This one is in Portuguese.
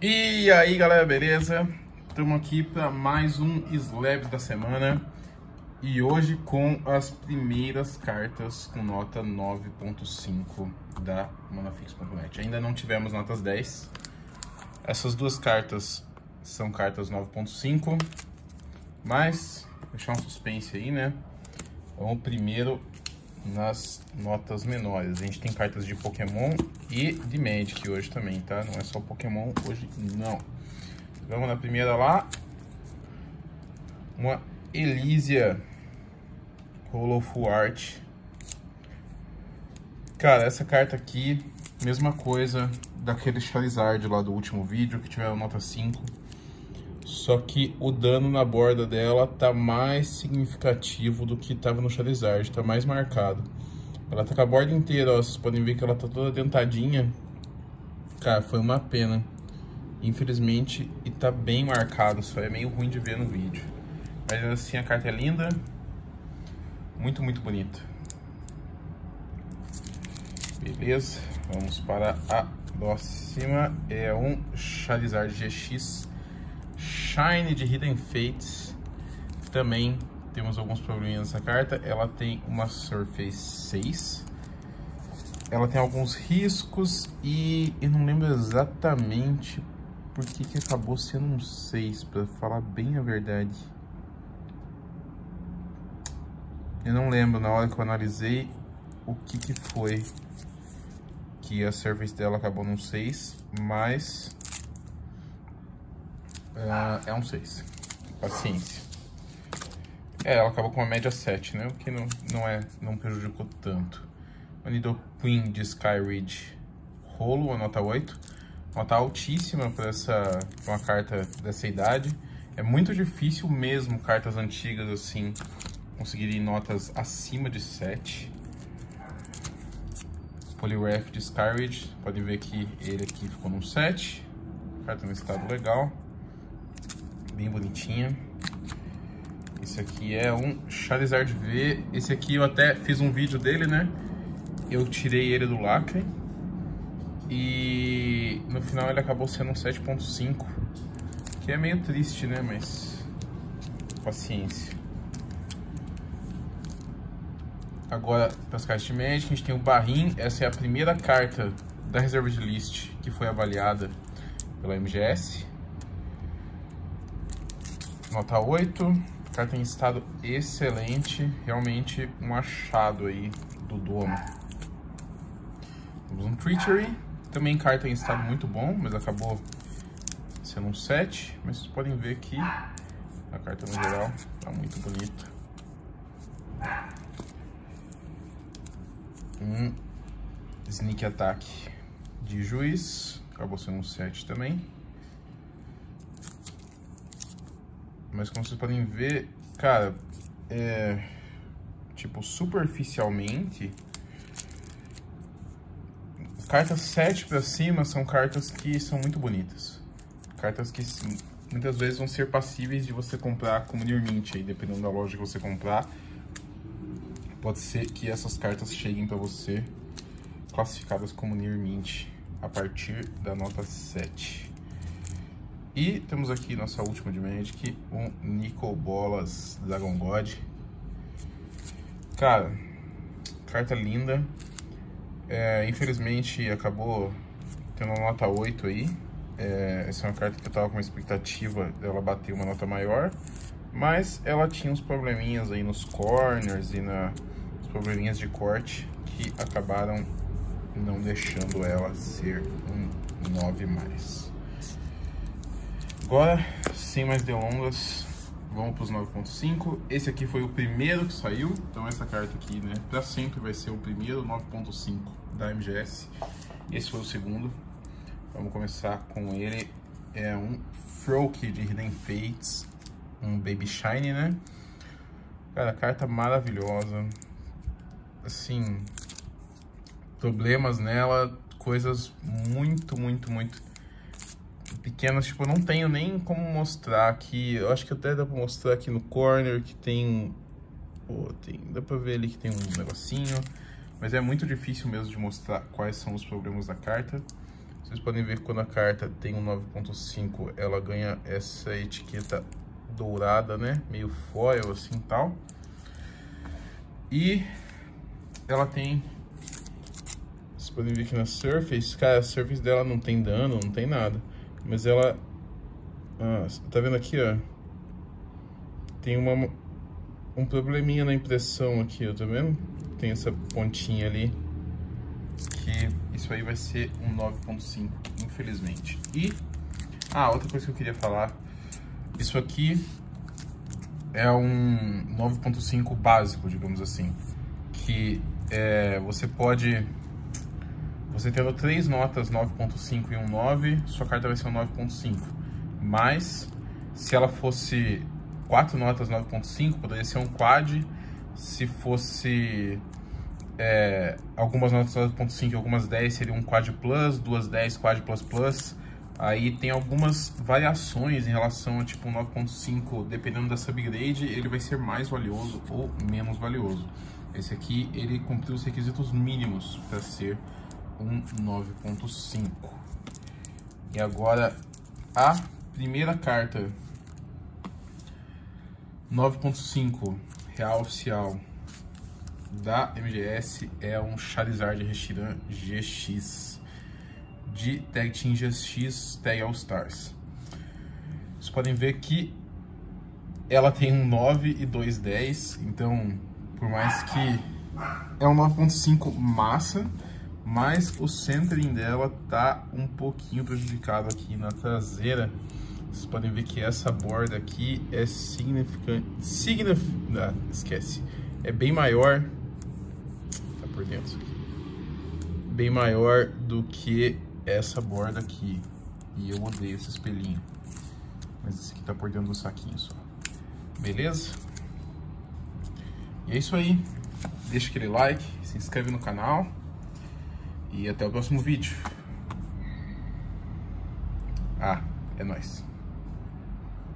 E aí galera, beleza? Estamos aqui para mais um Slabs da semana e hoje com as primeiras cartas com nota 9.5 da Manafix.net. Ainda não tivemos notas 10. Essas duas cartas são cartas 9.5, mas vou deixar um suspense aí, né? Vamos primeiro nas notas menores. A gente tem cartas de Pokémon e de Magic hoje também, tá? Não é só Pokémon hoje, não. Vamos na primeira lá. Uma Elysia Hollow Full Art. Cara, essa carta aqui, mesma coisa daquele Charizard lá do último vídeo, que tiveram nota 5. Só que o dano na borda dela tá mais significativo do que tava no Charizard, tá mais marcado. Ela tá com a borda inteira, ó, vocês podem ver que ela tá toda dentadinha. Cara, foi uma pena, infelizmente, e tá bem marcado, só é meio ruim de ver no vídeo. Mas assim, a carta é linda, muito bonita. Beleza, vamos para a próxima, é um Charizard GX Shine de Hidden Fates. Também temos alguns probleminhas nessa carta. Ela tem uma Surface 6. Ela tem alguns riscos e eu não lembro exatamente por que acabou sendo um 6, para falar bem a verdade. Eu não lembro na hora que eu analisei o que foi que a Surface dela acabou num 6, mas é um 6. Paciência. Ela acabou com uma média 7, né? O que não prejudicou tanto. O Nidoqueen de Skyridge Hollow, a nota 8. Nota altíssima para uma carta dessa idade. É muito difícil mesmo cartas antigas assim conseguirem notas acima de 7. Poliwrath de Skyridge. Pode ver que ele aqui ficou num 7. Carta no estado legal. Bem bonitinha. Esse aqui é um Charizard V. Esse aqui eu até fiz um vídeo dele, né? Eu tirei ele do lacre. E no final ele acabou sendo um 7.5. Que é meio triste, né? Mas paciência. Agora, para as cartas de Magic, a gente tem o Barrim. Essa é a primeira carta da Reserved List que foi avaliada pela MGS. Nota 8, carta em estado excelente, realmente um achado aí do dono. Temos um Treachery, também carta em estado muito bom, mas acabou sendo um 7. Mas vocês podem ver que a carta no geral tá muito bonita. Um Sneak Attack de Juiz, acabou sendo um 7 também. Mas como vocês podem ver, cara, tipo, superficialmente, cartas 7 pra cima são cartas que são muito bonitas. Cartas que muitas vezes vão ser passíveis de você comprar como Near Mint, aí, dependendo da loja que você comprar. Pode ser que essas cartas cheguem pra você classificadas como Near Mint a partir da nota 7. E temos aqui nossa última de Magic, um Nicol Bolas Dragon God. Cara, carta linda. Infelizmente acabou tendo uma nota 8 aí. Essa é uma carta que eu tava com uma expectativa dela bater uma nota maior. Mas ela tinha uns probleminhas aí nos corners e nos probleminhas de corte que acabaram não deixando ela ser um 9+. Agora, sem mais delongas, vamos para os 9.5. Esse aqui foi o primeiro que saiu, então essa carta aqui, né, para sempre vai ser o primeiro 9.5 da MGS. Esse foi o segundo. Vamos começar com ele. É um Froakie de Hidden Fates, um Baby Shine, né? Cara, carta maravilhosa. Assim, problemas nela, coisas muito pequenas, tipo, eu não tenho nem como mostrar aqui. Eu acho que até dá pra mostrar aqui no corner que tem... Pô, dá pra ver ali que tem um negocinho. Mas é muito difícil mesmo de mostrar quais são os problemas da carta. Vocês podem ver que quando a carta tem um 9.5, ela ganha essa etiqueta dourada, né? Meio foil assim, tal. E ela tem... Vocês podem ver que na surface, cara, a surface dela não tem dano, não tem nada. Mas ela... tá vendo aqui, ó? Tem um probleminha na impressão aqui, ó, tá vendo? Tem essa pontinha ali. Que isso aí vai ser um 9.5, infelizmente. E... outra coisa que eu queria falar. Isso aqui é um 9.5 básico, digamos assim. Que você pode... Você tendo 3 notas 9.5 e um 9, sua carta vai ser um 9.5. Mas, se ela fosse 4 notas 9.5, poderia ser um quad. Se fosse algumas notas 9.5 e algumas 10, seria um quad plus, 2 10, quad plus plus. Aí tem algumas variações em relação a tipo um 9.5, dependendo da subgrade, ele vai ser mais valioso ou menos valioso. Esse aqui, ele cumpriu os requisitos mínimos para ser um 9.5. E agora a primeira carta 9.5 real oficial da MGS é um Charizard Reshiram GX de Tag Team GX Tag All Stars. Vocês podem ver que ela tem um 9 e 2 10, então por mais que é um 9.5 massa, mas o centering dela tá um pouquinho prejudicado aqui na traseira. Vocês podem ver que essa borda aqui é esquece. É bem maior. Tá por dentro aqui. Bem maior do que essa borda aqui. E eu odeio esse espelhinho. Mas esse aqui tá por dentro do saquinho só. Beleza? E é isso aí. Deixa aquele like, se inscreve no canal. E até o próximo vídeo. É nóis.